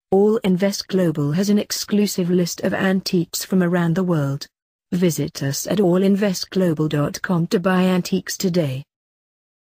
All Invest Global has an exclusive list of antiques from around the world. Visit us at allinvestglobal.com to buy antiques today.